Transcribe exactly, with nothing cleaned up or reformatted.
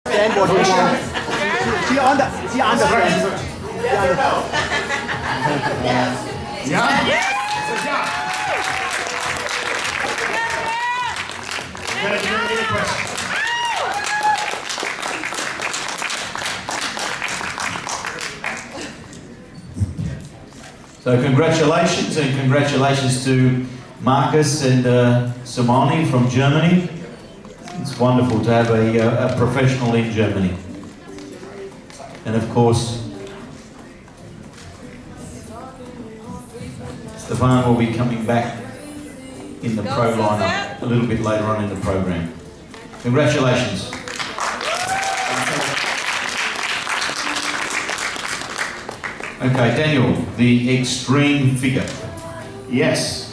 Stand position. She on the, she on the front. Yeah? Good job. Good, you don't need a question. So congratulations, and congratulations to Marcus and uh, Simone from Germany. It's wonderful to have a, a, a professional in Germany. And of course, Stefan will be coming back in the pro lineup a little bit later on in the program. Congratulations. Okay, Daniel, the extreme figure. Yes.